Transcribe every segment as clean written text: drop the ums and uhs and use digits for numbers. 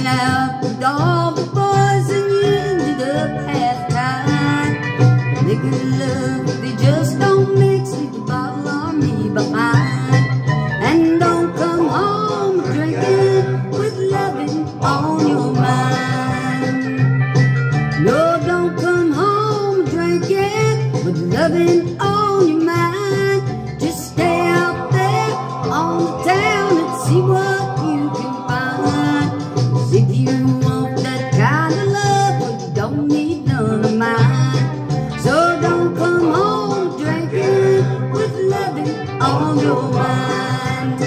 out with all the boys and you ended up half-tied. Liquor love, they just don't mix, leave the bottle or me behind. And don't come home drinking with loving on your mind. No, don't come home drinking with loving on your mind. Just stay out there on the town and see what you can find. 'Cause if you want that kind of love, well, you don't need none of mine. So don't come home drinking with loving on your mind.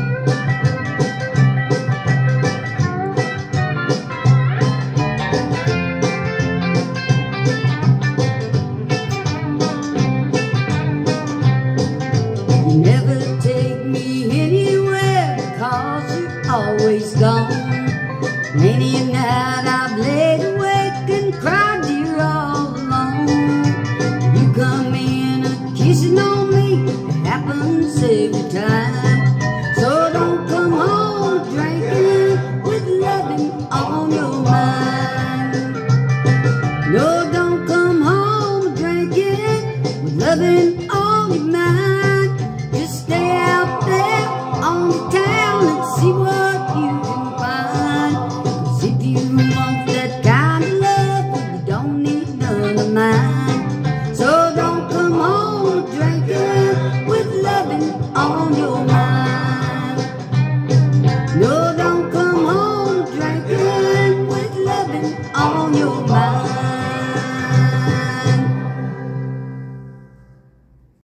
You never take me anywhere because you're always gone. Many a night I've laid awake and cried dear all alone. You come in a kissing on me, it happens every time. So don't come home drinking with loving on your mind. No, don't come home drinking with loving on your mind. Just stay out there on the town and see what you can find. 'Cause if you want that kind of love, you don't need none of mine. So don't come home drinking with loving on your mind. No, don't come home drinking with loving on your mind.